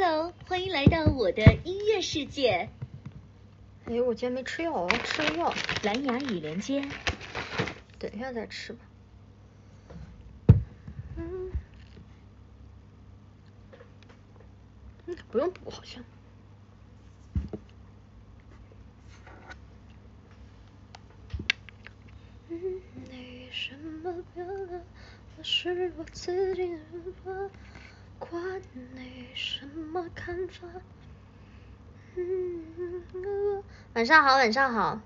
Hello， 欢迎来到我的音乐世界。 哎，我今天没吃药，我要吃个药。 蓝牙语连接。 等一下再吃吧。不用补好像。你什么变了？我是我自己的吧，管你什么看法。晚上好，晚上好。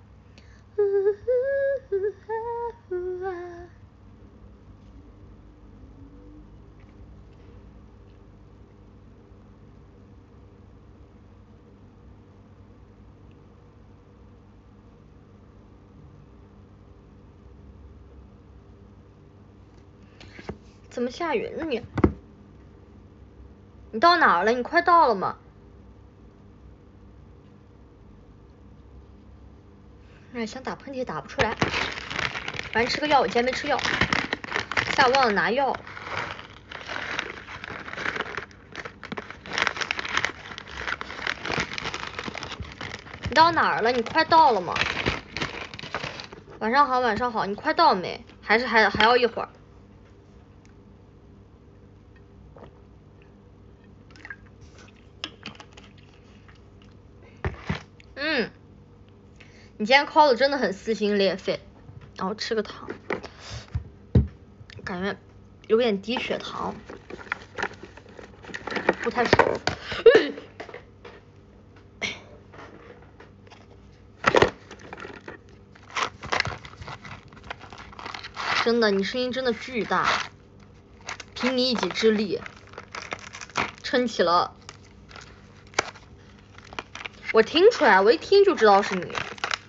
怎么下雨呢你？你到哪儿了？你快到了吗？哎，想打喷嚏打不出来。反正吃个药，我今天没吃药，下午忘了拿药。你到哪儿了？你快到了吗？晚上好，晚上好，你快到没？还要一会儿。你今天 call 的真的很撕心裂肺，然后吃个糖，感觉有点低血糖，不太舒服。真的，你声音真的巨大，凭你一己之力撑起了。我听出来，我一听就知道是你。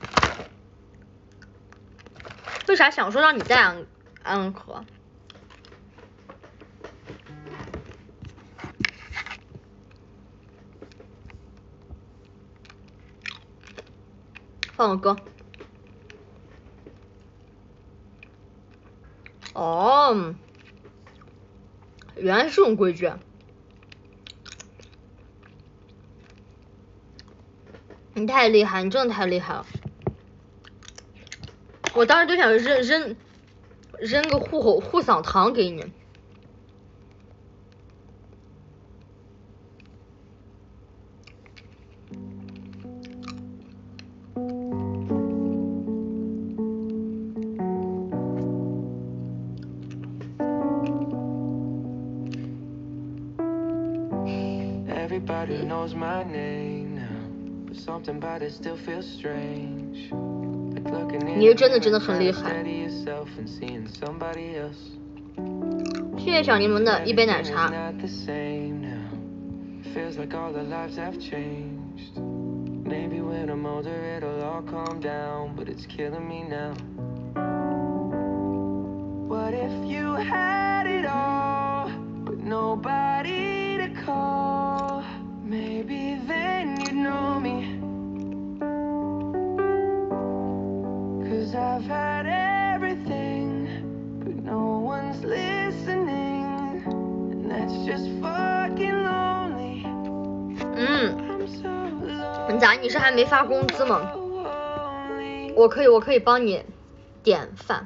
为啥想说让你带安可？放个歌。哦，原来是这种规矩。你太厉害，你真的太厉害了。我当时就想扔个护嗓糖给你。 Everybody knows my name now, but something about it still feels strange. 你是真的很厉害。谢谢小柠檬的一杯奶茶。 Feels like all the lives have changed. Maybe when I'm older it'll all calm down, but it's killing me now. What if you had it all, but nobody to call? Maybe then you'd know me. Cause I've had everything, but no one's listening, and that's just fucking lonely. I'm so lonely. 咋？你是还没发工资吗？我可以帮你点饭。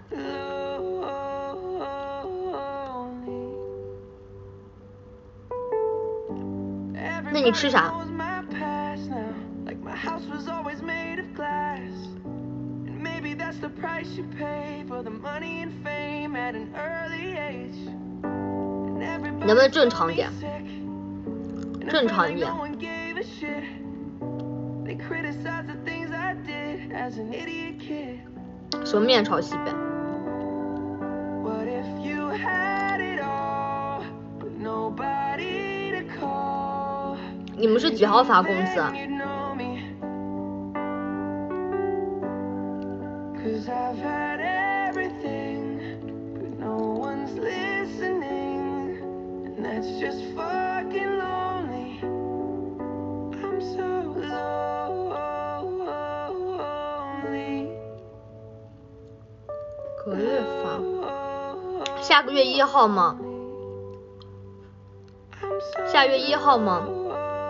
那你吃啥？能不能正常点？正常一点。什么面朝西北？你们是几号发工资啊 ？I've had everything, but no one's listening, and that's just fucking lonely. I'm so lonely. 隔月发，下个月1号吗？下月1号吗？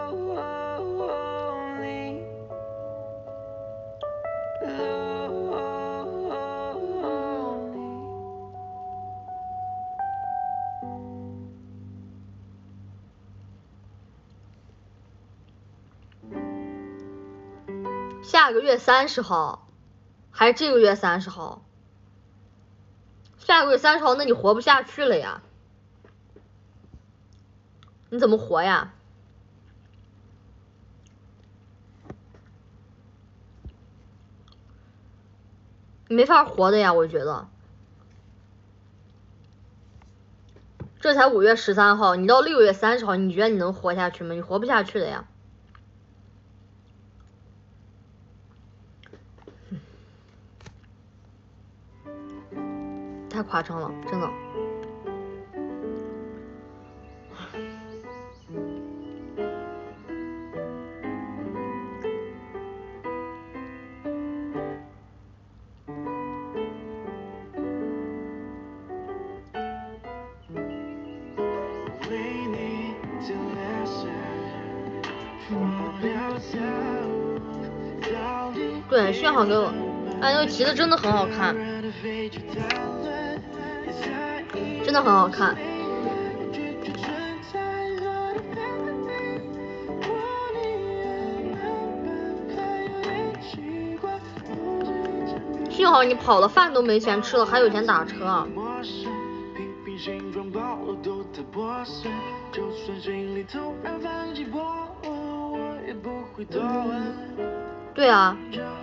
下个月30号，还是这个月30号？下个月30号，那你活不下去了呀？你怎么活呀？你没法活的呀，我觉得。这才5月13号，你到6月30号，你觉得你能活下去吗？你活不下去的呀。太夸张了，真的。对，幸好给我，哎，那个旗子真的很好看，真的很好看。幸好你跑了，饭都没钱吃了，还有钱打车。对啊。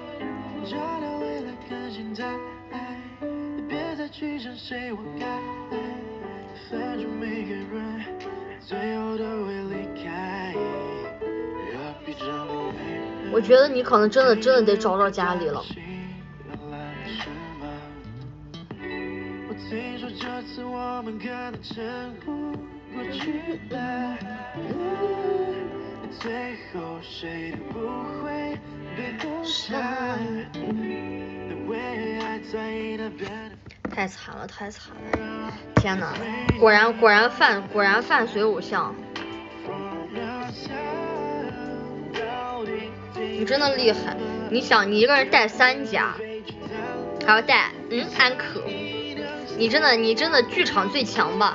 我觉得你可能真的得找找家里了。太惨了，太惨了！天哪，果然饭随偶像。你真的厉害！你想，你一个人带3家，还要带安可，你真的剧场最强吧？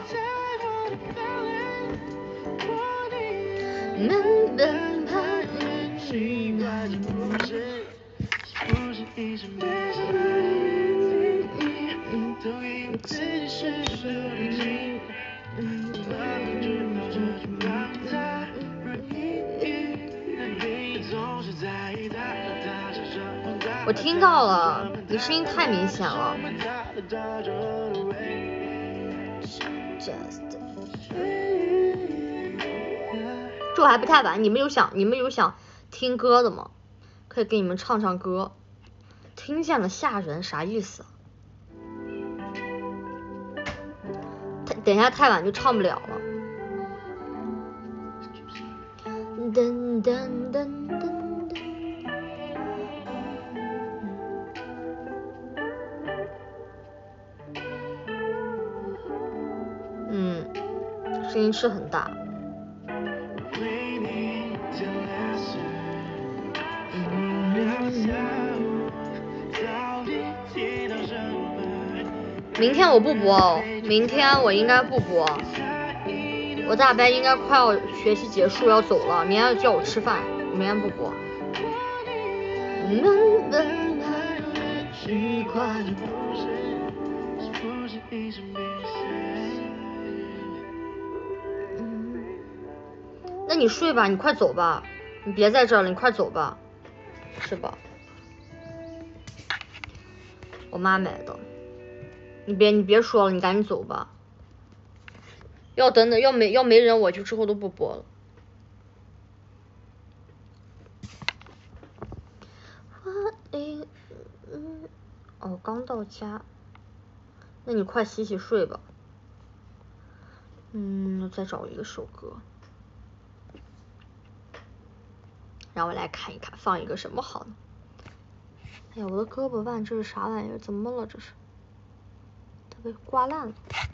我听到了，你声音太明显了。这还不太晚，你们有想听歌的吗？可以给你们唱唱歌。听见了吓人啥意思？等一下太晚就唱不了了。噔噔噔噔。声音是很大。明天我不播哦，明天我应该不播，我大伯应该快要学习结束要走了，明天要叫我吃饭，我明天不播。那你睡吧，你快走吧，你别在这儿了，你快走吧，是吧？我妈买的，你别说了，你赶紧走吧。要没人，我就之后都不播了。哦，刚到家，那你快洗洗睡吧。再找一个首歌，让我来看一看，放一个什么好呢？哎呀，我的胳膊腕这是啥玩意儿？怎么了这是？它被刮烂了。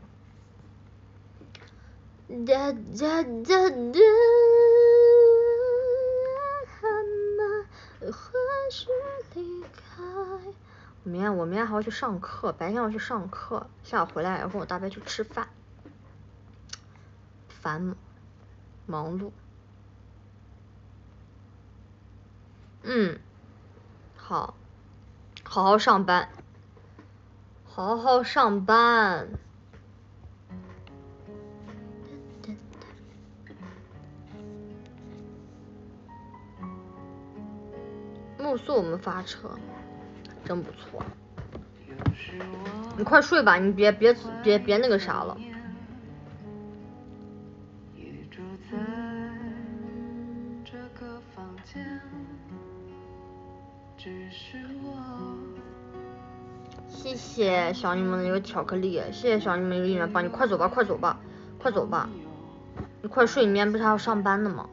哒哒哒哒，何时离开？我明天还要去上课，白天要去上课，下午回来要跟我大伯去吃饭，烦忙碌。 好，好好上班，好好上班。目送我们发车，真不错。你快睡吧，你别那个啥了。谢谢小柠檬的有巧克力，谢谢小柠檬有1元帮你，快走吧，快走吧，快走吧，你快睡，你明天不是还要上班的吗？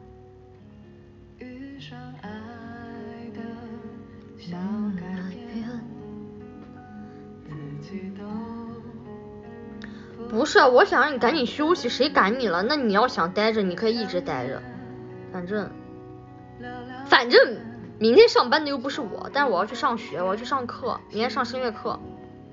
不是，我想让你赶紧休息，谁赶你了？那你要想待着，你可以一直待着，反正明天上班的又不是我，但是我要去上学，我要去上课，明天上声乐课。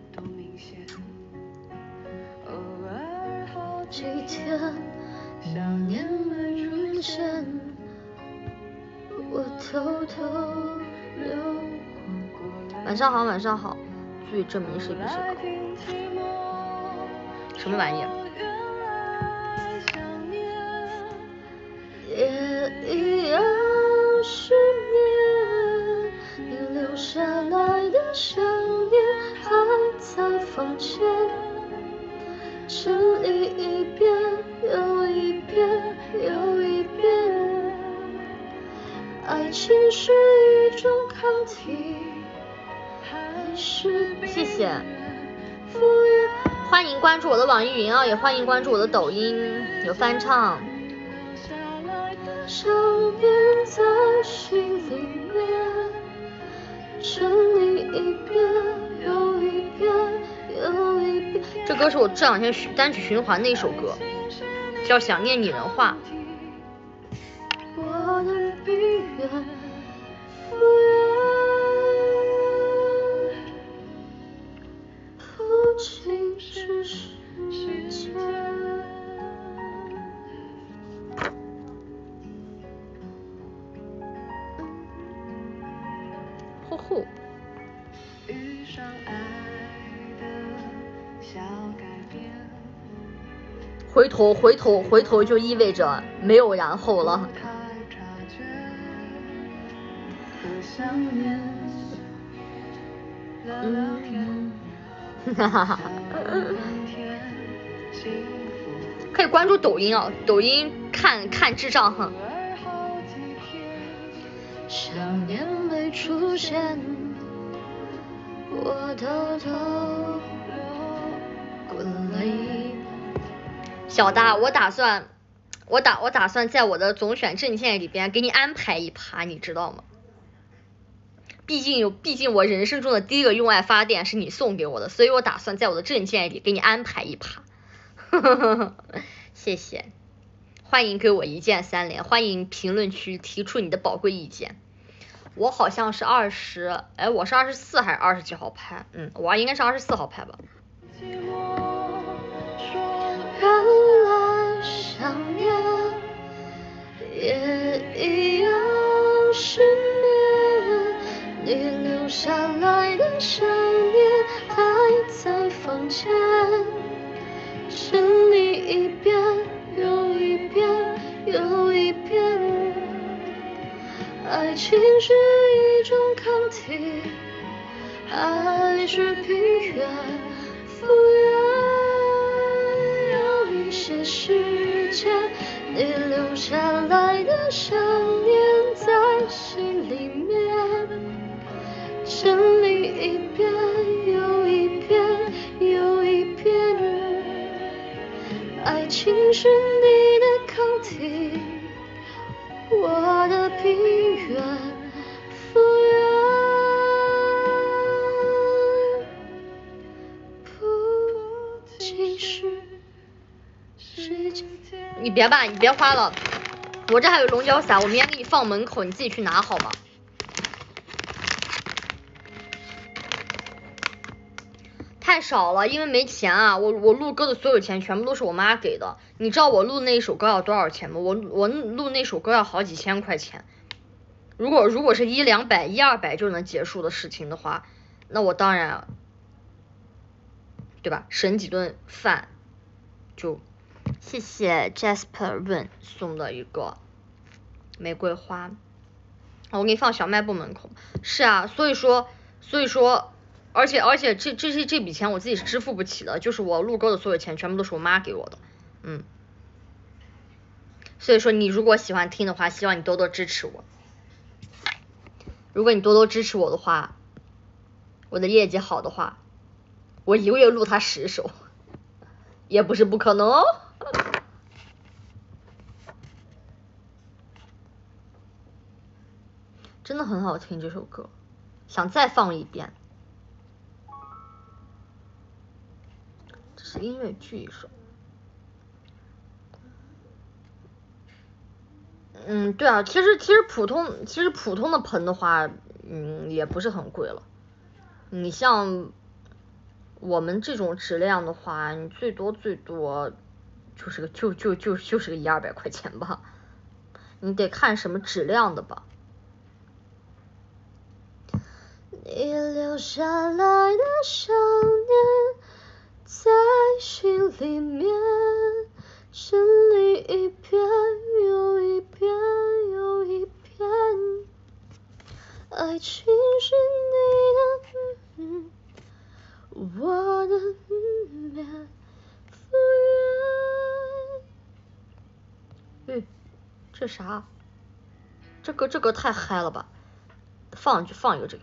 几天想念没出现，我偷偷流。晚上好，晚上好，足以证明是一个时刻。什么玩意儿？也一样失眠，你留下来的想念还在房间，整理一遍又一遍又一遍。爱情是一种抗体，还是谢谢。欢迎关注我的网易云啊，也欢迎关注我的抖音，有翻唱。想念在心里面，整理一遍又一遍又一遍。这歌是我这2天单曲循环的一首歌，叫《想念拟人化》。我的闭月复原，不仅是时间。呼呼。回头就意味着没有然后了。哈哈哈。可以关注抖音啊，抖音看智障哼。想念没出现，我偷偷滚泪。小大，我打算在我的总选证件里边给你安排一趴，你知道吗？毕竟我人生中的第一个用爱发电是你送给我的，所以我打算在我的证件里给你安排一趴。谢谢，欢迎给我一键3连，欢迎评论区提出你的宝贵意见。我好像是我是24还是20几号拍？我应该是24号拍吧。原来想念也一样失眠，你留下来的想念还在房间，整理一遍又一遍又一遍。爱情是一种抗体，还是疲倦复原？有一些时间，你留下来的想念在心里面，整理一遍又一遍又一遍。爱情是你的抗体，我的平原复原。不仅是时间。你别花了，我这还有龙角散，我明天给你放门口，你自己去拿好吗？太少了，因为没钱啊！我录歌的所有钱全部都是我妈给的。你知道我录那一首歌要多少钱吗？我录那首歌要好几千块钱， 如果是100-200、100-200就能结束的事情的话，那我当然，对吧？省几顿饭就。谢谢 Jasper Win 送的一个玫瑰花。我给你放小卖部门口。是啊，所以说，而且这笔钱我自己是支付不起的，就是我录歌的所有钱全部都是我妈给我的。所以说你如果喜欢听的话，希望你多多支持我。如果你多多支持我的话，我的业绩好的话，我1个月录它10首，也不是不可能哦。真的很好听这首歌，想再放一遍。这是音乐剧一首。对啊，其实普通的盆的话，也不是很贵了。你像我们这种质量的话，你最多就是个100-200块钱吧。你得看什么质量的吧。 你留下来的想念，在心里面整理一遍又一遍又一遍。爱情是你的我的面赴约。 这啥？这歌太嗨了吧！放一个这个。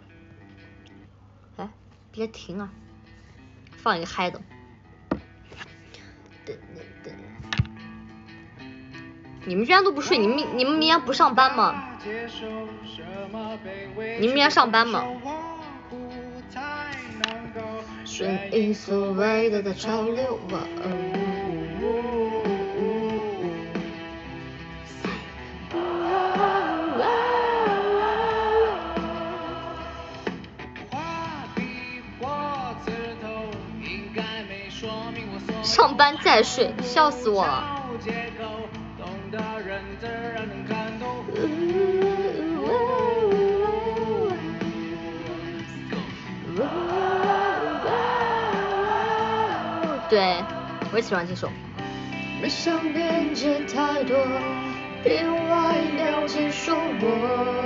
哎，别停啊！放一个嗨的。你们居然都不睡，你们明天不上班吗？你们明天上班吗？ 顺应所谓的潮流吧。 上班再睡，笑死我了。对，我也喜欢这首。 你想边界太多，别外了解说我。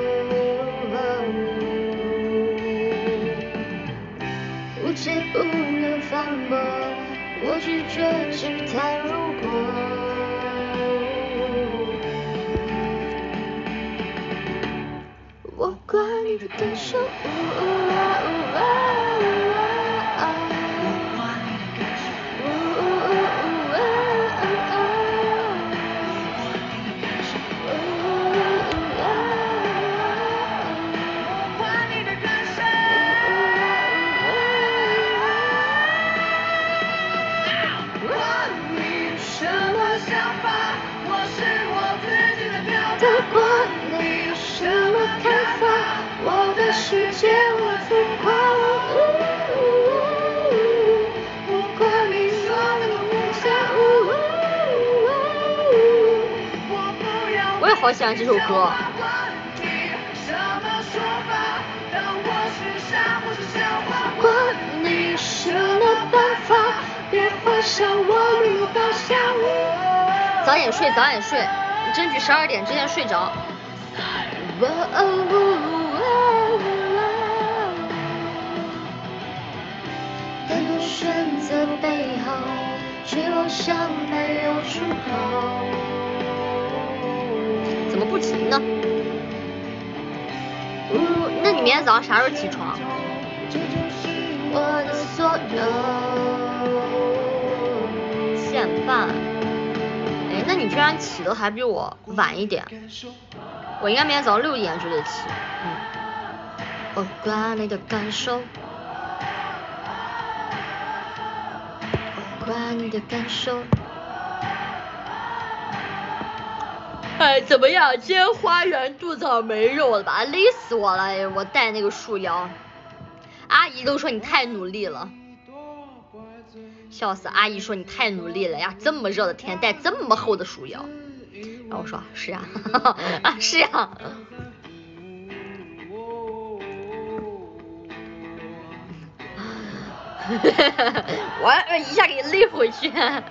误解不能反驳，我拒绝只谈如果。我怪你的感受。世界我疯狂，我管你所有的梦想， 我也好喜欢这首歌。 管你什么办法，别幻想我没有方向。 早点睡，早点睡，争取12点之前睡着。 很多选择背后，却好像没有出口。 怎么不停呢？那你明天早上啥时候起床？ 这就是我的所有。 7点半。哎，那你居然起的还比我晚一点。我应该明天早上6点就得起。 我管你的感受。管你的感受。 哎，怎么样？今天花园肚子上没肉了吧？累死我了！哎，我带那个束腰，阿姨都说你太努力了，笑死！阿姨说你太努力了呀，这么热的天带这么厚的束腰。然后我说是啊，啊是啊。 我一下给你勒回去。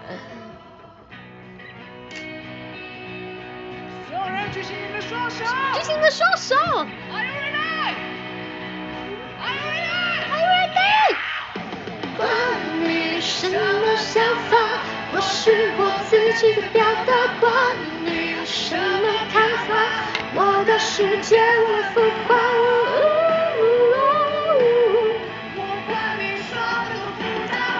所有人举起你的双手。 举起你的双手。 Are you ready? Are you ready? Are you ready? 管你什么想法，我是我自己的表达。管你有什么看法，我的世界我浮夸。 我管你说的多复杂。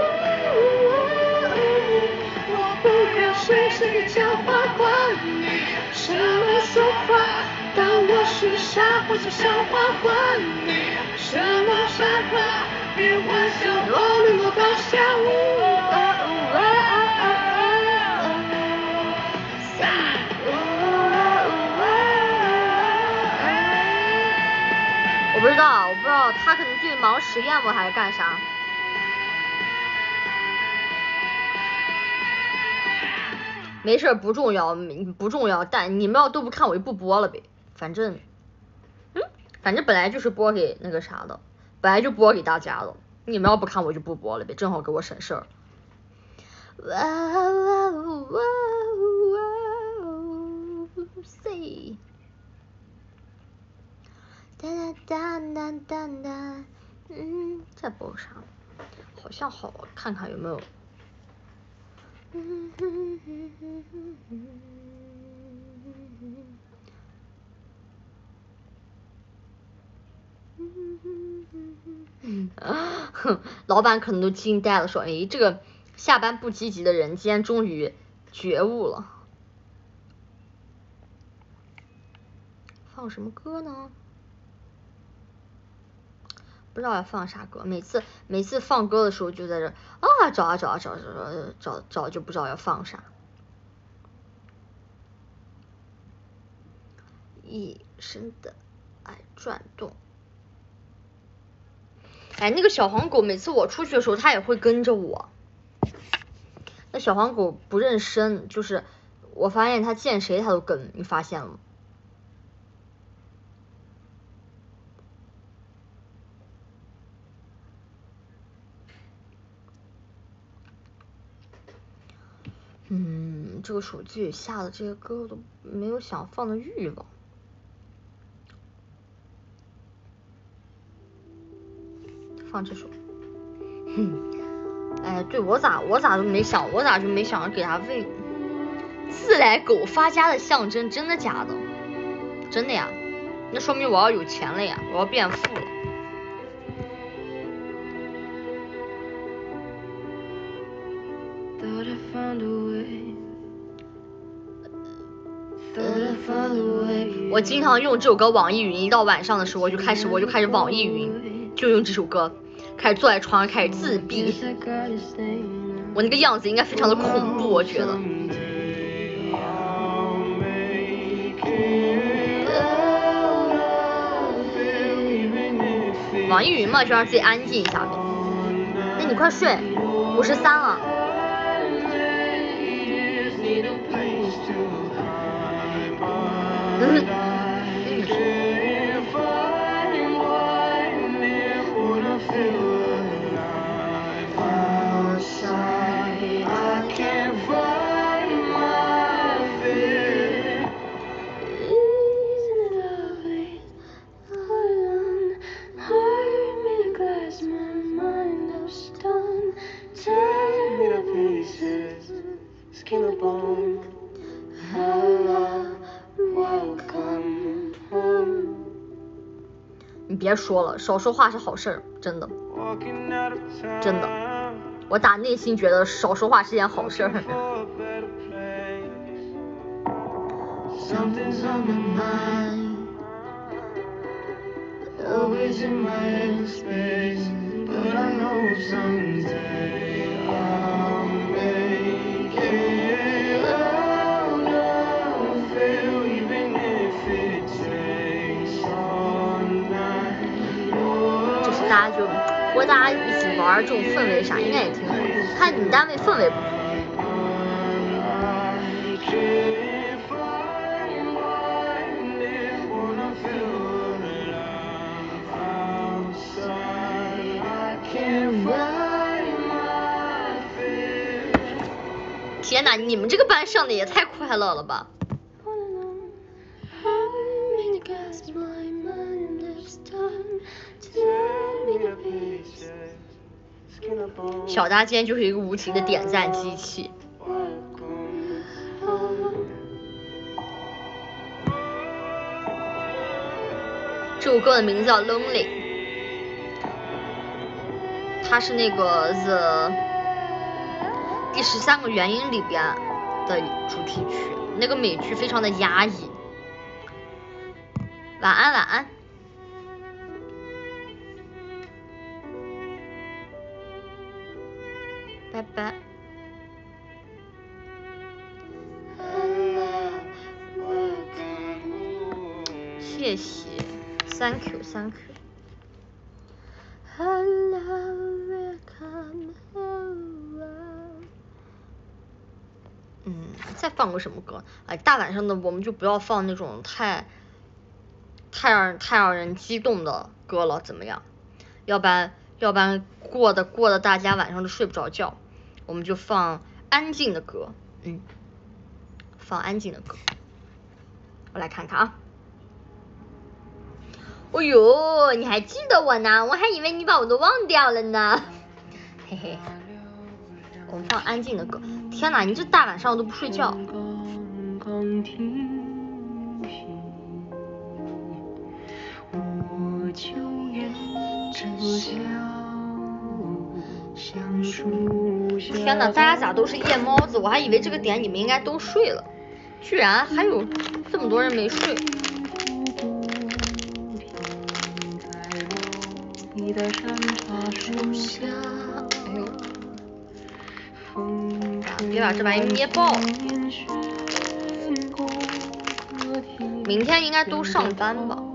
我不要随时的讲话，管你什么说法，当我是傻或是笑话，管你什么傻话，别幻想我能够高下。 我不知道，他可能最近忙实验吗，还是干啥？没事，不重要，但你们要都不看我就不播了呗，反正本来就是播给那个啥的，本来就播给大家的，你们要不看我就不播了呗，正好给我省事儿。say 哒哒哒哒哒，再播个啥？好像好，看看有没有。老板可能都惊呆了，说：“哎，这个下班不积极的人，今天终于觉悟了。”放什么歌呢？不知道要放啥歌，每次放歌的时候就在这找就不知道要放啥。一生的爱转动。哎，那个小黄狗每次我出去的时候，它也会跟着我。那小黄狗不认生，就是我发现它见谁它都跟，你发现了吗？这个手机里下的这些歌我都没有想放的欲望。放这首。哎，对，我咋就没想给他喂。自来狗发家的象征，真的假的？真的呀？那说明我要有钱了呀，我要变富了。我经常用这首歌网易云，一到晚上的时候我就开始网易云，就用这首歌，开始坐在床上开始自闭。我那个样子应该非常的恐怖，我觉得。网易云嘛，就让自己安静一下呗。那你快睡，53了。你别说了，少说话是好事儿，真的，真的，我打内心觉得少说话是件好事儿。大家就和大家一起玩这种氛围啥，应该也挺好。看你们单位氛围不错。 Can't 天哪，你们这个班上的也太快乐了吧！小大今天就是一个无情的点赞机器。这首歌的名字叫 Lonely， 它是那个 The 第13个原因里边的主题曲，那个美剧非常的压抑。晚安晚安。拜拜。谢谢 ，Thank you Thank you。再放个什么歌？哎，大晚上的我们就不要放那种太让人激动的歌了，怎么样？要不然过的大家晚上都睡不着觉。我们就放安静的歌，放安静的歌。我来看看啊。哦呦，你还记得我呢？我还以为你把我都忘掉了呢。嘿嘿。我们放安静的歌。天哪，你这大晚上都不睡觉。天哪，大家咋都是夜猫子？我还以为这个点你们应该都睡了，居然还有这么多人没睡。哎呦，别把这玩意捏爆了。明天应该都上班吧？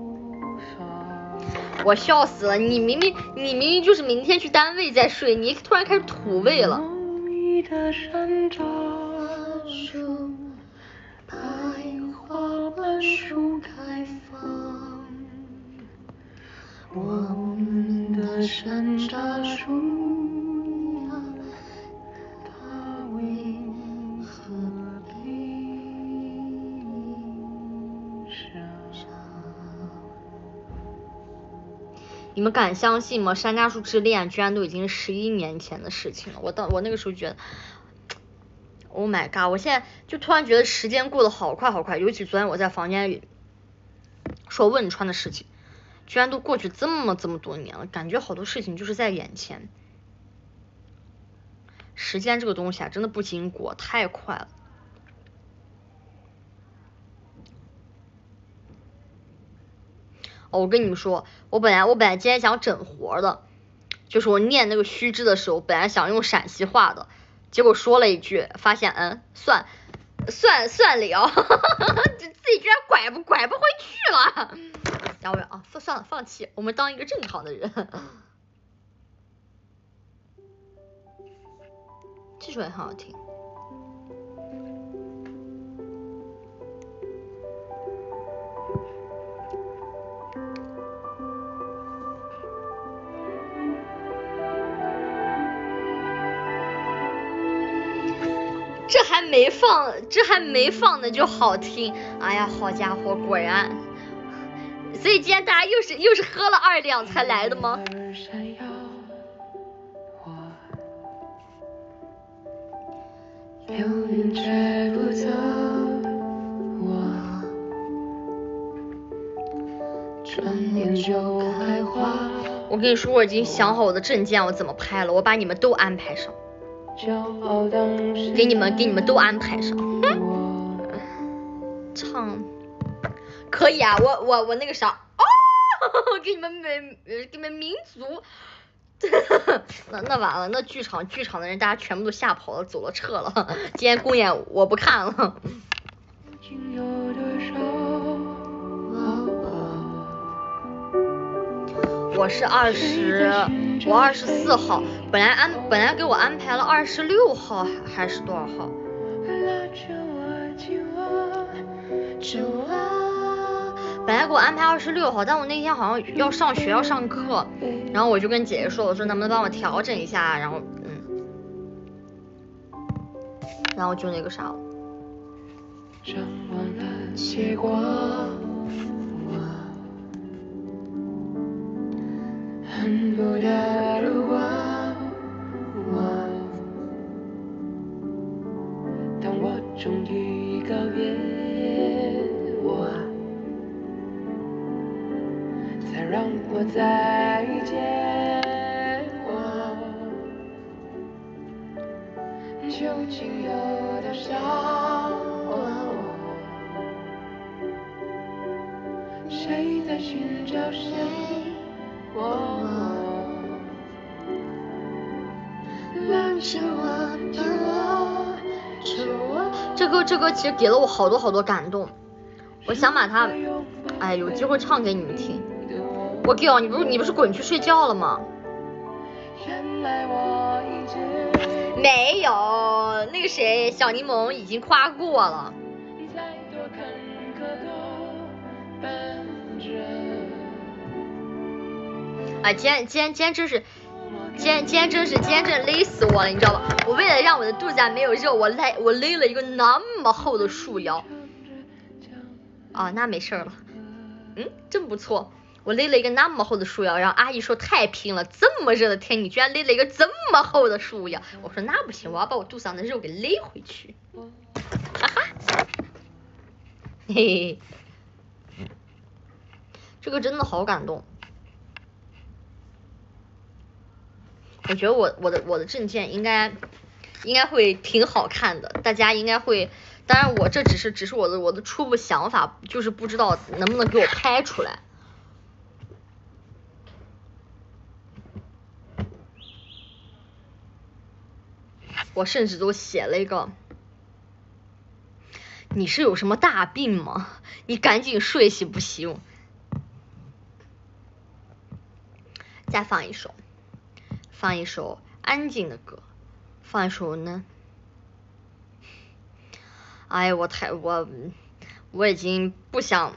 我笑死了，你明明就是明天去单位再睡，你突然开始土味了。你们敢相信吗？山楂树之恋居然都已经是11年前的事情了。我那个时候觉得 ，Oh my god！ 我现在就突然觉得时间过得好快好快，尤其昨天我在房间里说汶川的事情，居然都过去这么多年了，感觉好多事情就是在眼前。时间这个东西啊，真的不经过，太快了。我跟你们说，我本来今天想整活的，就是我念那个须知的时候，本来想用陕西话的，结果说了一句，发现算了，自己居然拐不回去了，然后算了，放弃，我们当一个正常的人。这首也很好听。这还没放的就好听，哎呀，好家伙，果然。所以今天大家又是喝了2两才来的吗？我跟你说，我已经想好我的证件我怎么拍了，我把你们都安排上。给你们都安排上。唱可以啊，我那个啥给你们民族。那完了，那剧场的人大家全部都吓跑了，走了，撤了。今天公演我不看了。我是24号，本来给我安排了26号还是多少号？本来给我安排26号，但我那天好像要上学要上课，然后我就跟姐姐说，我说能不能帮我调整一下，然后然后就那个啥了。 张望了结果，恨不得如果当我终于告别我，再让我再见我，究竟有多少？谁在寻找谁？ 让着我，替我，着我。 这歌其实给了我好多感动，我想把它，哎，有机会唱给你们听。我girl，你不是滚去睡觉了吗？ 原来我一直没有，那个谁，小柠檬已经夸过了。 再多坎坷都奔着。 啊，今天真累死我了，你知道吧？我为了让我的肚子没有肉，我勒了一个那么厚的束腰。啊，那没事了，真不错。我勒了一个那么厚的束腰，然后阿姨说太拼了，这么热的天你居然勒了一个这么厚的束腰。我说那不行，我要把我肚子上的肉给勒回去。哈哈，嘿嘿，这个真的好感动。我觉得我的证件应该会挺好看的，大家应该会。当然我这只是我的初步想法，就是不知道能不能给我拍出来。我甚至都写了一个，你是有什么大病吗？你赶紧睡行不行？再放一首安静的歌，放一首呢。哎，我已经不想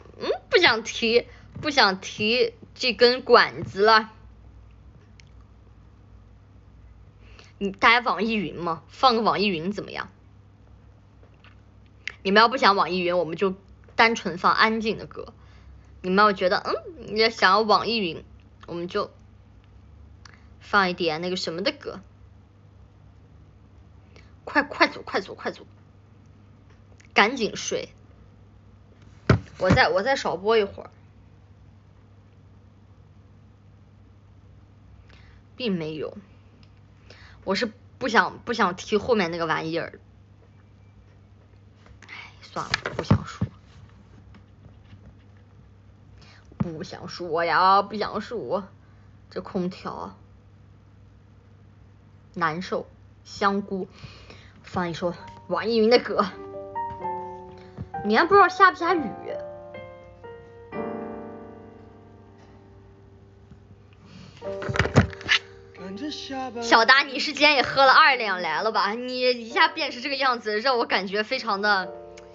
提这根管子了。大家网易云吗？放个网易云怎么样？你们要不想网易云，我们就单纯放安静的歌。你们要觉得你也想要网易云，我们就放一点那个什么的歌。快走，赶紧睡。我再少播一会儿。并没有，我是不想提后面那个玩意儿。哎，算了，不想说呀，不想说。这空调难受。香菇，放一首网易云的歌。明天不知道下不下雨。小达，你是今天也喝了2两来了吧？你一下变成这个样子，让我感觉非常的，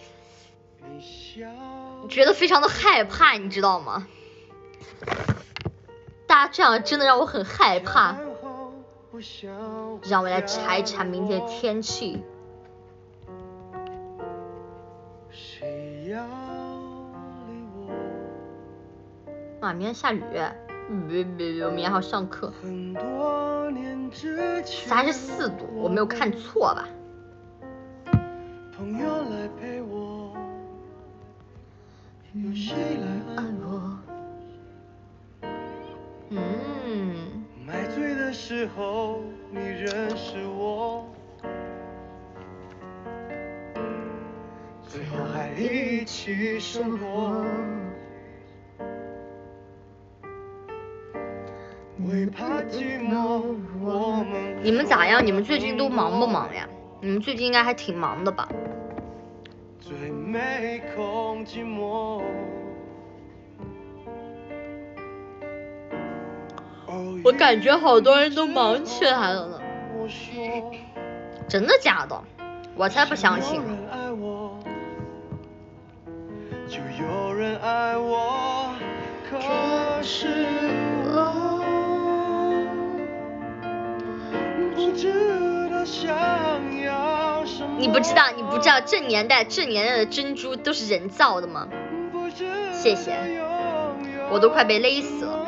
觉得非常的害怕，你知道吗？大家这样真的让我很害怕。让我来查一查明天的天气。啊，明天下雨。别，明天还要上课。34度，我没有看错吧？朋友来陪我，有谁来爱我？买醉的时候，你认识我，最后还一起生活。你们咋样？你们最近都忙不忙呀？你们最近应该还挺忙的吧？我感觉好多人都忙起来了呢。真的假的？我才不相信。就有人爱我，可是我不知道想要什你不知道这年代的珍珠都是人造的吗？谢谢，我都快被勒死了。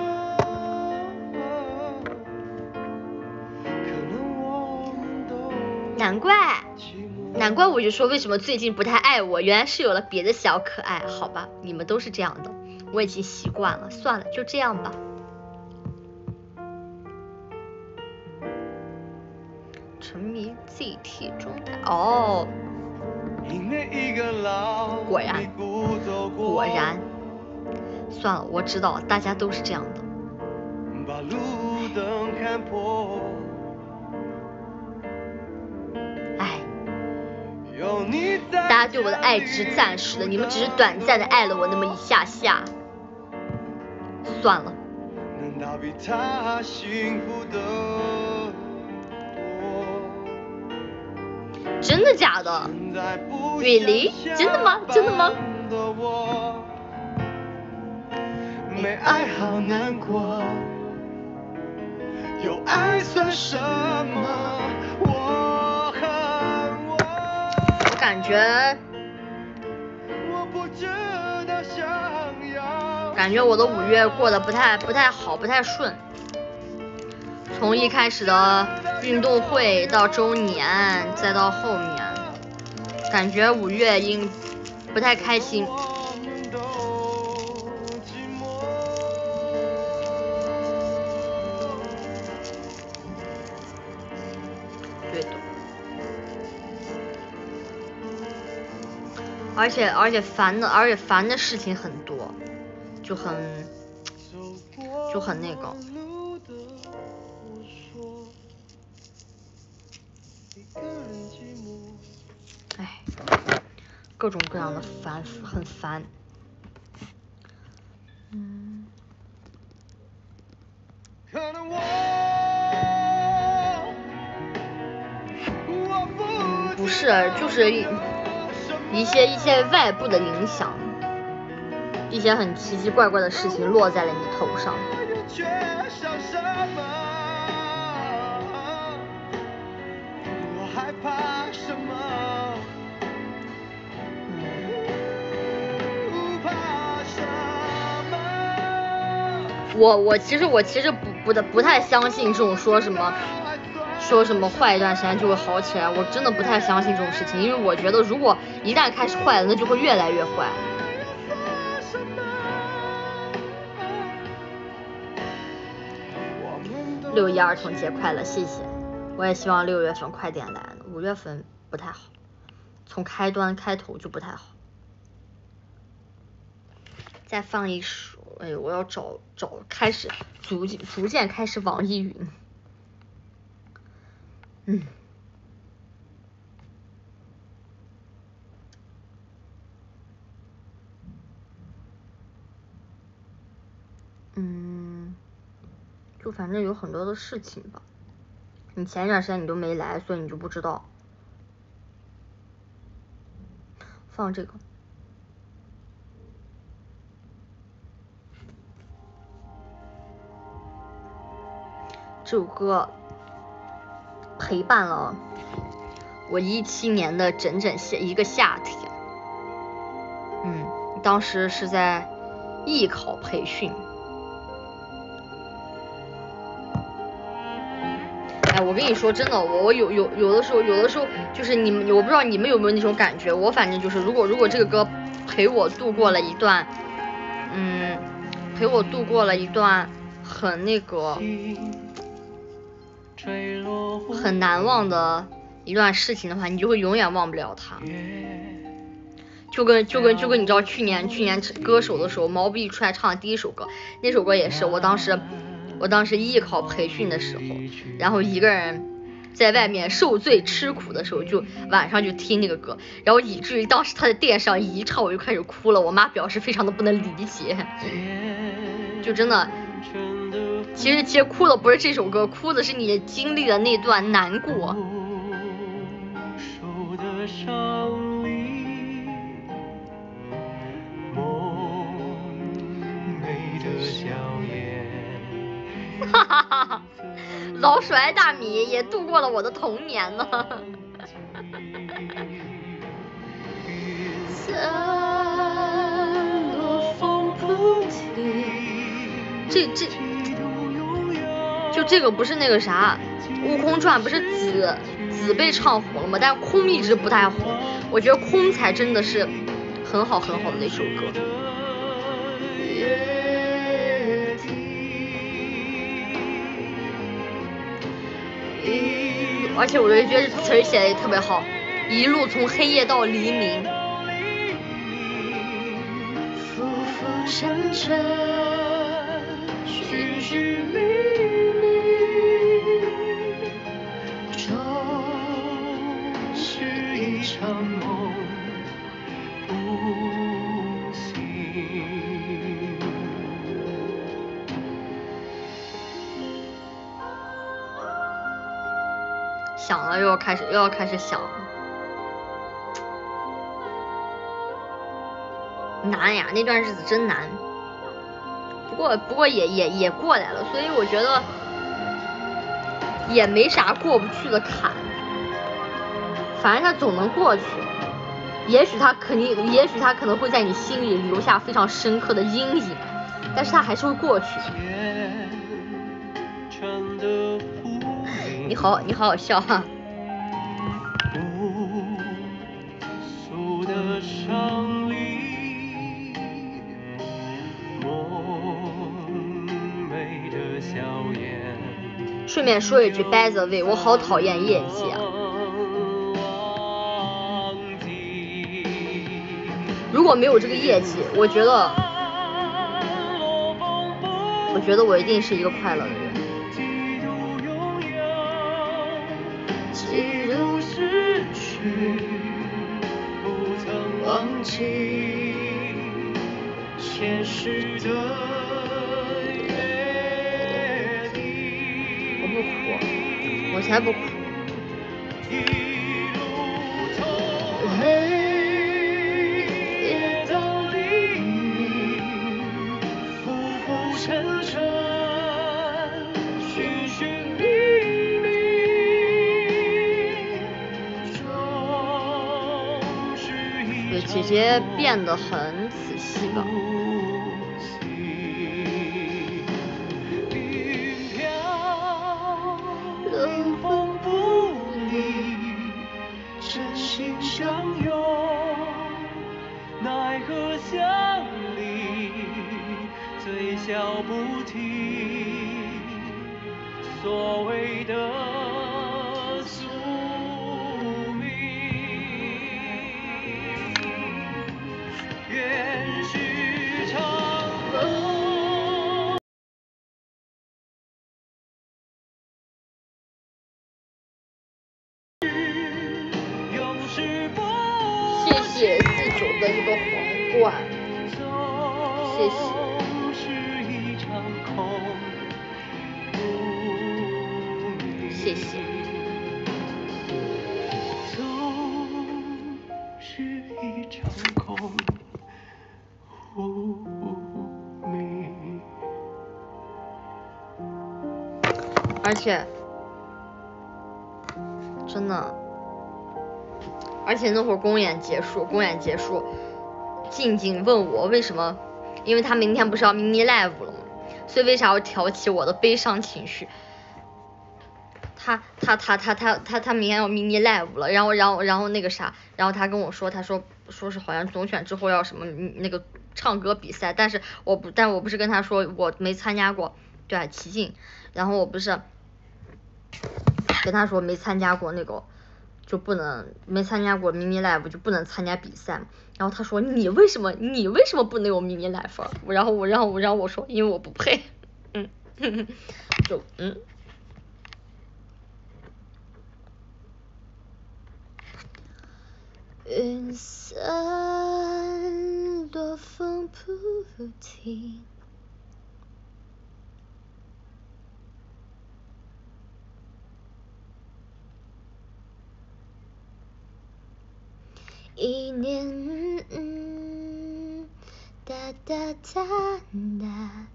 难怪我就说为什么最近不太爱我，原来是有了别的小可爱。好吧，你们都是这样的，我已经习惯了，算了，就这样吧。沉迷 ZT 中台哦，果然，算了，我知道大家都是这样的。把路灯看破。哎，大家对我的爱只是暂时的，你们只是短暂的爱了我那么一下下。算了。真的假的 ？Really？ 真的吗？真的吗？没爱好难过，有爱算什么？我感觉我的5月过得不太好，不太顺。从一开始的运动会到周年，再到后面，感觉5月不太开心。对的。而且烦的事情很多，就很那个。哎，各种各样的烦，很烦。不是，就是一些外部的影响，一些很奇奇怪怪的事情落在了你头上。我其实不太相信这种说什么坏一段时间就会好起来，我真的不太相信这种事情，因为我觉得如果一旦开始坏了，那就会越来越坏。6一儿童节快乐，谢谢。我也希望6月份快点来，5月份不太好，从开头就不太好。再放一首，哎，我要找开始逐渐开始网易云。就反正有很多的事情吧。你前一段时间你都没来，所以你就不知道。放这个。这首歌陪伴了我17年的整一个夏天。当时是在艺考培训。哎，我跟你说真的，我有的时候就是我不知道你们有没有那种感觉，我反正就是如果这个歌陪我度过了一段很那个很难忘的一段事情的话，你就会永远忘不了它。就跟你知道去年歌手的时候，毛不易出来唱的第一首歌，那首歌也是我当时艺考培训的时候，然后一个人在外面受罪吃苦的时候，就晚上就听那个歌，然后以至于当时他在电视上一唱，我就开始哭了。我妈表示非常的不能理解，就真的，其实哭的不是这首歌，哭的是你经历的那段难过。哈哈哈！老鼠爱大米也度过了我的童年呢。 落风不停。 就这个不是那个啥，《悟空传》不是子被唱红了吗？但空一直不太红，我觉得空才真的是很好的一首歌。而且我觉得词儿写的也特别好，一路从黑夜到黎明， 浮浮沉沉，寻寻觅觅，终是一场梦不醒。 想了又要开始想，难呀，那段日子真难。不过也过来了，所以我觉得也没啥过不去的坎，反正它总能过去。也许它可能会在你心里留下非常深刻的阴影，但是它还是会过去。你好好笑哈。顺便说一句 by the way， 我好讨厌业绩啊。如果没有这个业绩，我觉得我一定是一个快乐的人。 几度失去，不曾忘记前世的约定。 我不哭，我才不哭。 黑夜到黎明，浮浮沉沉，寻寻觅觅， 对，姐姐变得很仔细吧。 冷风不离，真心相拥，奈何乡里嘴笑不停，所谓的宿命，愿是场梦。 谢谢四九的一个皇冠，谢谢。谢谢。 是一场空无名。 而且真的，而且那会儿公演结束，静静问我为什么，因为他明天不是要 mini live 了吗？所以为啥要挑起我的悲伤情绪？他明天要 mini live 了，然后那个啥，然后他跟我说，他说是好像总选之后要什么那个唱歌比赛，但我不是跟他说我没参加过，对啊，齐静，然后我不是跟他说没参加过那个就不能没参加过 mini live 就不能参加比赛嘛，然后他说你为什么不能有 mini live？ 然后我说因为我不配，就云散落风不停，一念哒哒哒哒，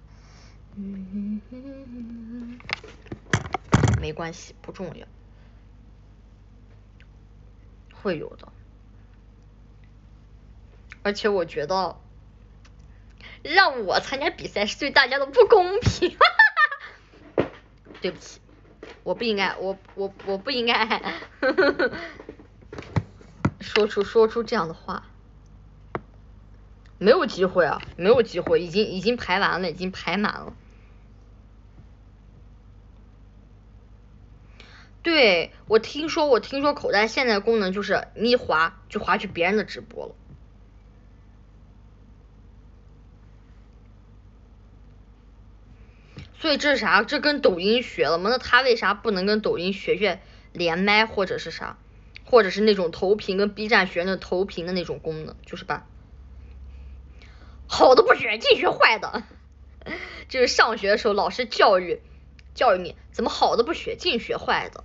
没关系，不重要，会有的。 而且我觉得让我参加比赛是对大家的不公平。对不起，我不应该，我不应该说出这样的话。没有机会啊，没有机会，已经排完了，已经排满了。对，我听说口袋现在的功能就是你一滑就滑去别人的直播了。所以这是啥？这跟抖音学了吗？那他为啥不能跟抖音学连麦或者是啥？或者是那种投屏跟 B 站学的投屏的那种功能，就是把好的不学，净学坏的。就是上学的时候老师教育你，怎么好的不学，净学坏的。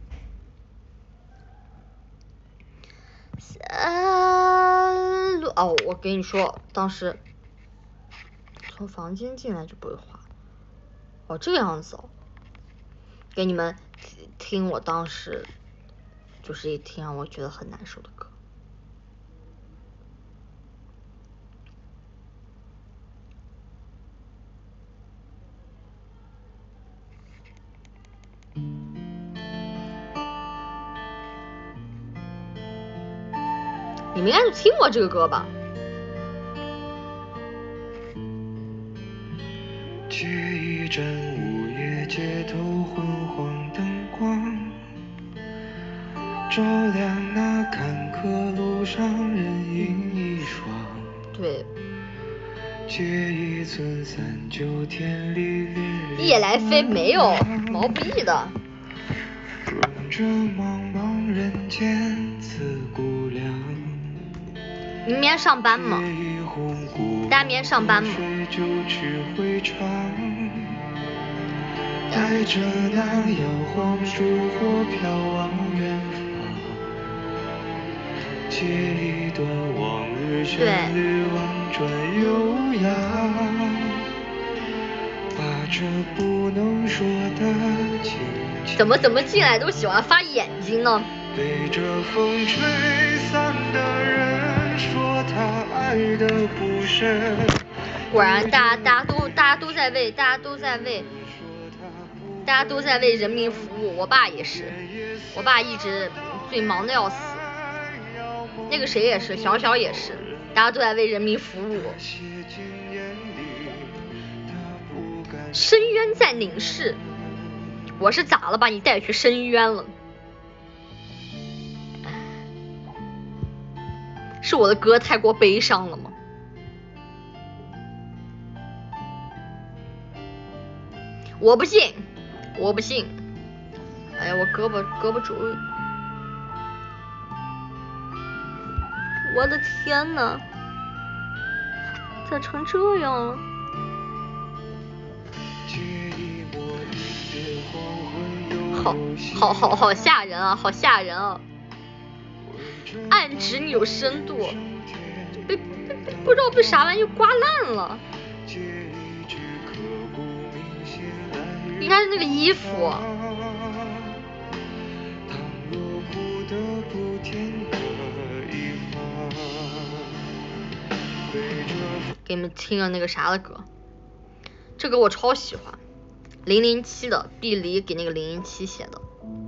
哦，我跟你说，当时从房间进来就不会滑。哦，这个样子哦。给你们听我当时就是一听让我觉得很难受的歌。你们应该是听过这个歌吧？ 借一盏午夜街头昏黄灯光，照亮那坎坷路上人影一双。 对。 借一寸39天里烈夜来飞没有毛不易的。 润着茫茫人间自顾凉。 明天上班吗？大家明天上班吗？ 带着那摇晃烛火飘往远方，借一段往日旋律婉转悠扬，把这不能说的情景。 怎么进来都喜欢发眼睛呢？ 被这风吹散的人说他爱的不深。 果然大家都在为人民服务。我爸也是，我爸一直最忙的要死。那个谁也是，小小也是，大家都在为人民服务。深渊在凝视，我是咋了？把你带去深渊了？是我的歌太过悲伤了吗？我不信。哎呀，我胳膊肘，我的天哪，咋成这样了？好吓人啊，好吓人啊！暗指你有深度，不知道被啥玩意刮烂了。应该是那个衣服。给你们听了那个啥的歌，这歌我超喜欢，007的，毕黎给那个007写的。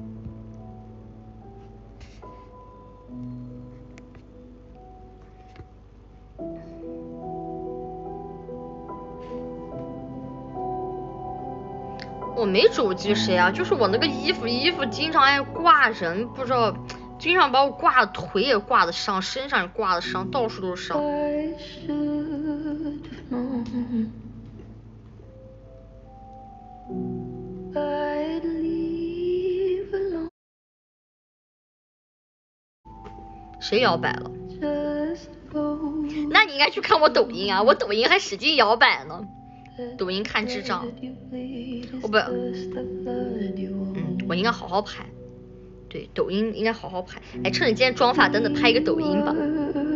我没肘击谁啊，就是我那个衣服经常爱挂人，不知道，经常把我挂的腿也挂的伤，身上也挂的伤，到处都是伤。谁摇摆了？那你应该去看我抖音啊，我抖音还使劲摇摆呢。抖音看智障，我应该好好拍。对，抖音应该好好拍。哎，趁你今天妆发，等等拍一个抖音吧。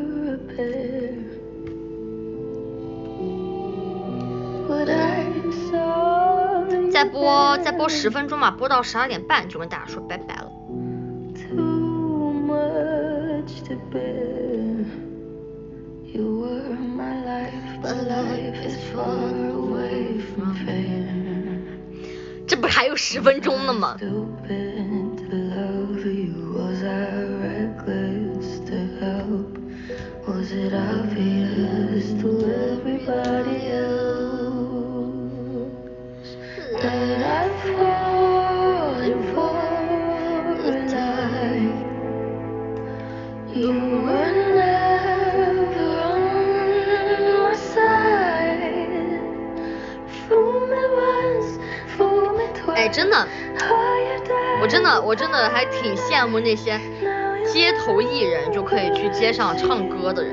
再播10分钟吧，播到12点半就跟大家说拜拜了。 You were my life, but life is far away from fair. 这不还有10分钟呢吗？ Stupid to love you. Was I reckless to help? Was it obvious to everybody else that I've fallen for a lie? You were never on my side. Fool me once, fool me twice. 哎，真的，我真的还挺羡慕那些街头艺人就可以去街上唱歌的人。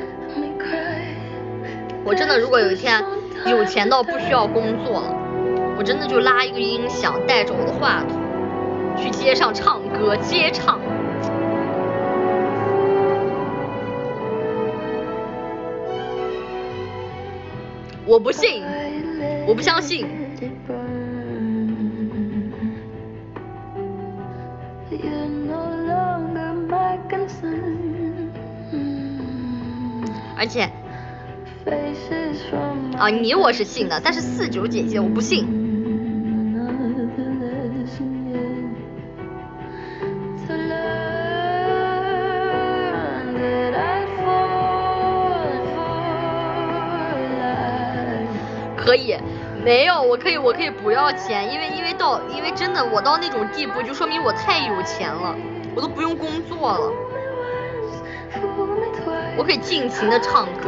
我真的如果有一天有钱到不需要工作了，我真的就拉一个音响，带着我的话筒去街上唱歌，街唱。我不信，我不相信。而且，啊，你我是信的，但是49姐姐我不信。可以，没有，我可以不要钱，因为真的我到那种地步，就说明我太有钱了，我都不用工作了。我可以尽情的唱歌。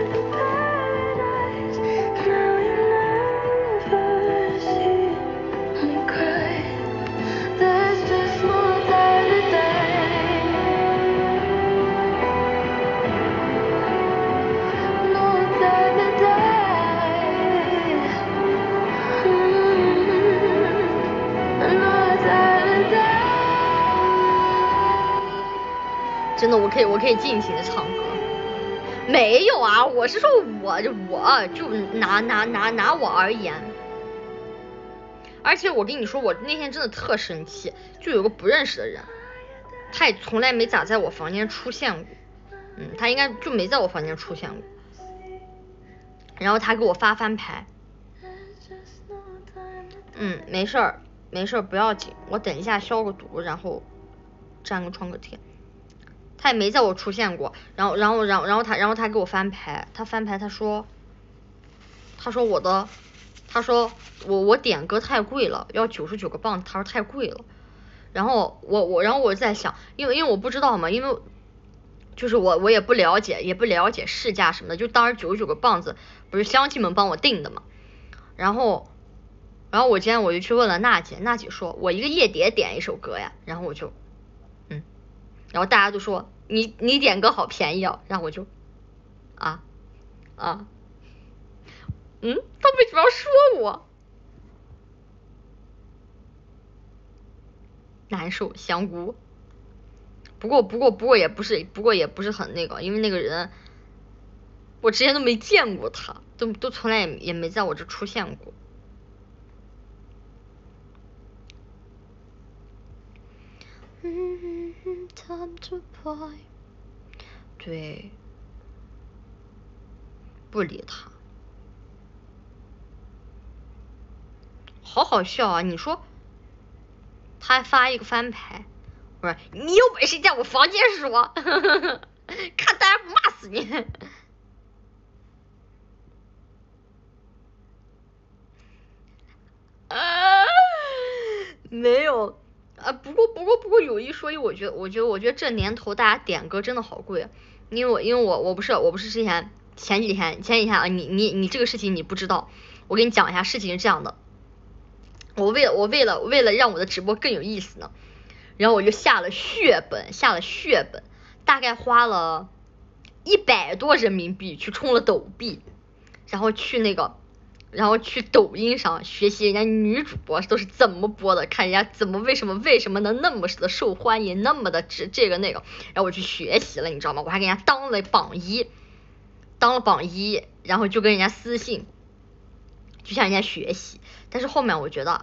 真的，我可以尽情的唱歌。没有啊，我是说我就拿我而言。而且我跟你说，我那天真的特生气，就有个不认识的人，他也从来没咋在我房间出现过，他应该就没在我房间出现过。然后他给我发翻牌，没事儿，不要紧，我等一下消个毒，然后粘个创可贴。他也没在我出现过，然后他给我翻牌，他说我点歌太贵了，要99个磅，他说太贵了。然后我在想，因为我不知道嘛，因为就是我也不了解市价什么的，就当时99个磅子不是乡亲们帮我定的嘛。然后我今天我就去问了娜姐说我一个夜蝶点一首歌呀，然后我就然后大家都说你点歌好便宜啊，然后我就他为什么要说我？难受，香菇。不过也不是很那个，因为那个人我之前都没见过他，都从来也没在我这出现过。对，不理他，好好笑啊！你说他还发一个翻牌，我说你有本事在我房间说，看大家不骂死你。没有啊，不过有一说一，我觉得这年头大家点歌真的好贵，因为我不是前几天啊，你这个事情你不知道，我给你讲一下，事情是这样的，我为了让我的直播更有意思呢，然后我就下了血本，大概花了100多人民币去充了抖币，然后去抖音上学习人家女主播都是怎么播的，看人家为什么能那么的受欢迎，那么的这个那个，然后我去学习了，你知道吗？我还给人家当了榜一，然后就跟人家私信，就向人家学习。但是后面我觉得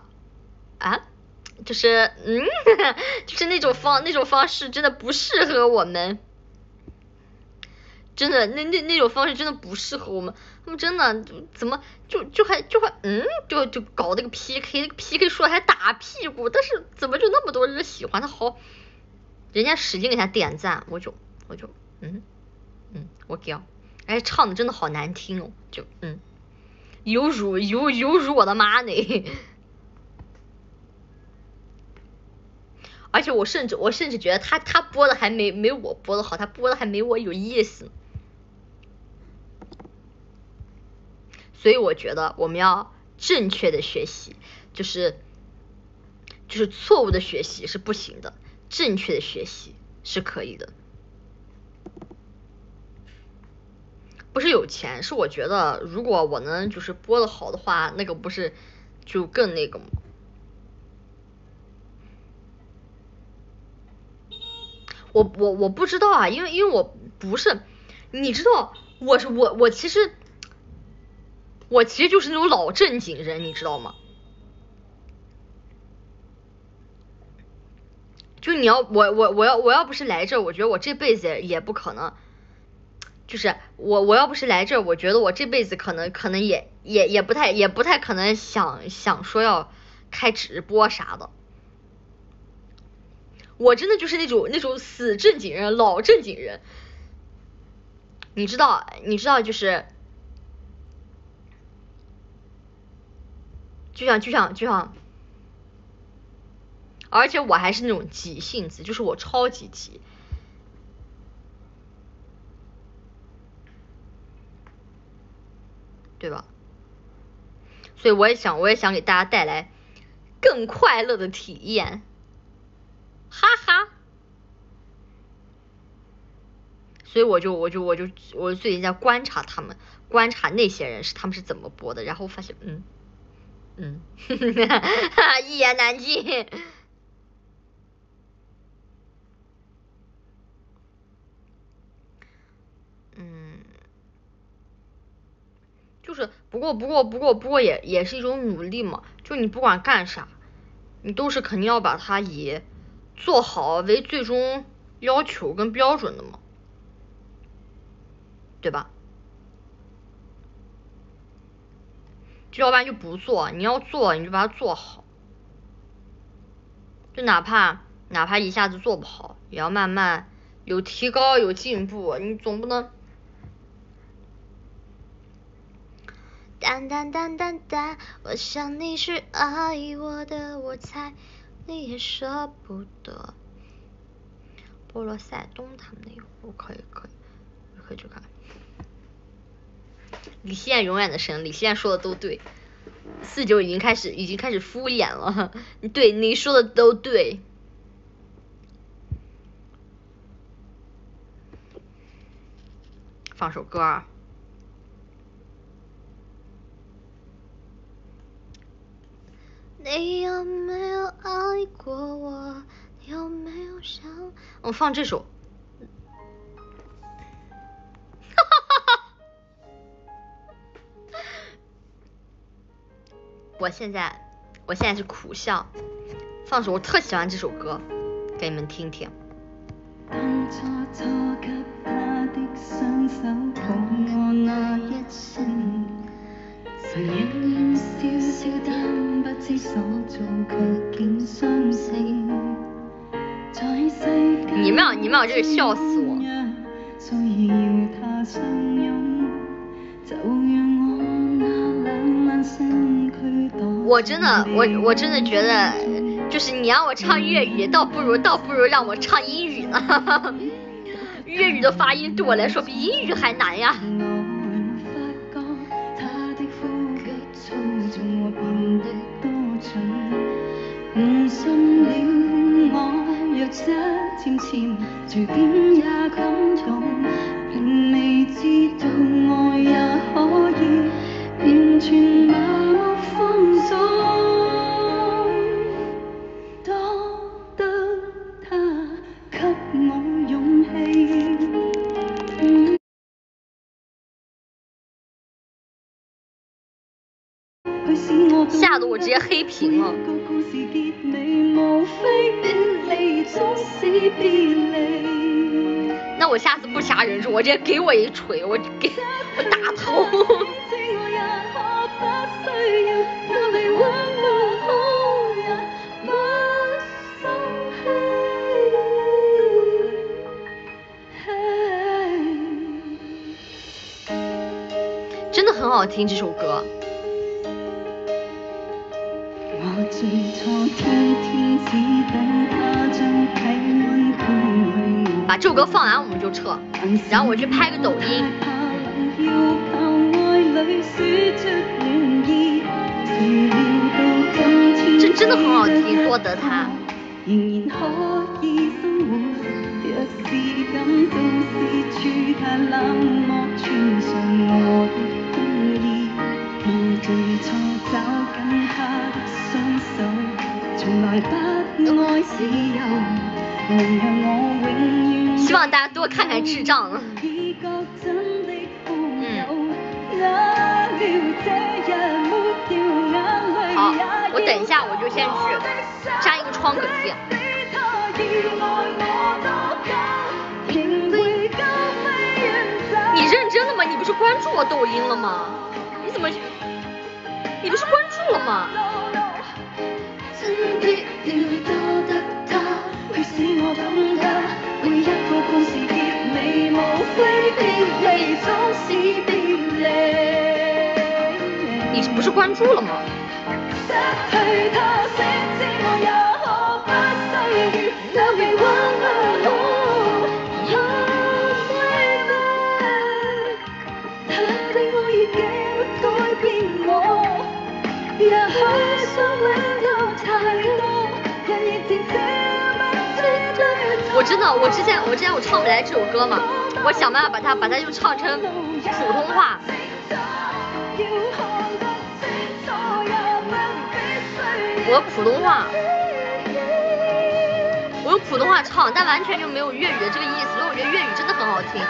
就是就是那种方式真的不适合我们， 真的那种方式真的不适合我们，他们真的怎么就搞那个 PK， 那个 PK 说的还打屁股，但是怎么就那么多人喜欢他？好，人家使劲给他点赞，我就我给，哎，唱的真的好难听哦，就有辱我的妈呢。而且我甚至觉得他播的还没我播的好，他播的还没我有意思。所以我觉得我们要正确的学习，就是错误的学习是不行的，正确的学习是可以的。不是有钱，是我觉得如果我能就是播的好的话，那个不是就更那个吗？我不知道啊，因为我不是，你知道我其实就是那种老正经人，你知道吗？就你要我要不是来这，我觉得我这辈子也不可能。就是我要不是来这，我觉得我这辈子可能也不太可能想说要开直播啥的。我真的就是那种死正经人，老正经人。你知道就是就像，而且我还是那种急性子，就是我超级急。对吧？所以我也想给大家带来更快乐的体验，哈哈。所以我最近在观察他们，观察那些人他们是怎么播的，然后发现一言难尽。就是不过也是一种努力嘛，就你不管干啥，你都是肯定要把它以做好为最终要求跟标准的嘛，对吧？就要不然就不做，你要做你就把它做好，就哪怕一下子做不好，也要慢慢有提高有进步，你总不能。 淡淡淡淡淡，我想你是爱我的，我猜你也舍不得。波罗塞冬他们那个，可以去看。 李希燕永远的神，李希燕说的都对，49已经开始敷衍了，对你说的都对。放首歌啊。 你有没有爱过我？有没有想？ 我放这首。我现在是苦笑，放首我特喜欢这首歌，给你们听听。 当初初给他的雙手抱我那一瞬，曾遠遠笑笑但不知所措，卻竟相信在世間你們有這個笑死我。 需要他相擁，就讓我那兩萬身軀躲。 我真的覺得，就是你讓我唱粵語，倒不如讓我唱英語呢。粵語的發音對我來說比英語還難呀。 唔信了我，若這漸漸隨便也感動，並未知道愛也可以完全麻木放縱，多得他給我勇氣。 嚇得我直接黑屏了。那那我下次不杀人质，我直接给我一锤，我打头。真的很好听这首歌。把这首歌放完我们就撤，然后我去拍个抖音。这真的很好听，多得他。希望大家多看看智障了。好，我等一下我就先去粘一个创可贴。你认真的吗？你不是关注我抖音了吗？你怎么？你不是关注了吗？你不是关注了吗？我之前我唱不来这首歌嘛，我想办法把它就唱成普通话。我用普通话唱，但完全就没有粤语的这个意思，所以我觉得粤语真的很好听。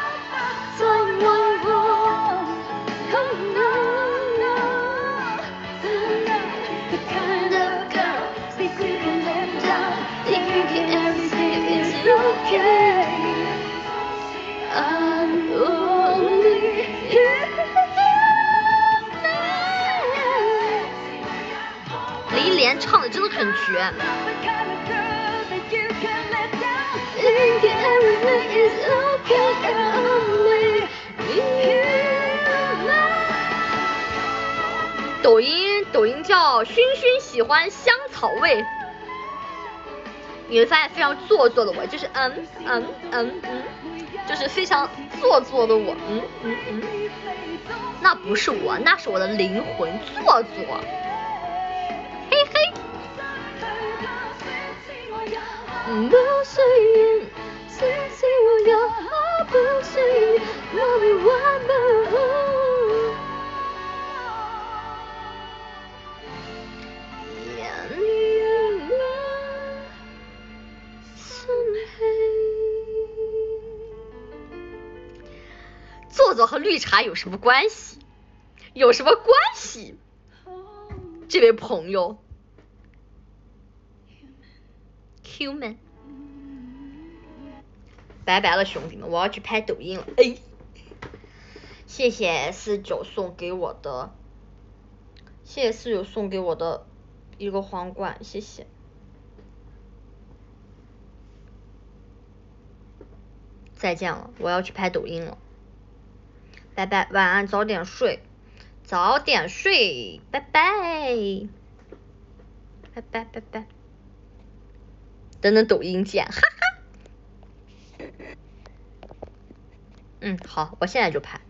李莲唱的真的很绝。抖音叫熏熏喜欢香草味，你会发现非常做作的我，就是就是非常做作的我，那不是我，那是我的灵魂做作，嘿嘿。做作和绿茶有什么关系？有什么关系？这位朋友 ，human， 拜拜了兄弟们，我要去拍抖音了。哎，谢谢49送给我的，谢谢49送给我的一个皇冠，谢谢。再见了，我要去拍抖音了。拜拜，晚安，早点睡，早点睡，拜拜，拜拜拜拜，等抖音见，哈哈。好，我现在就拍。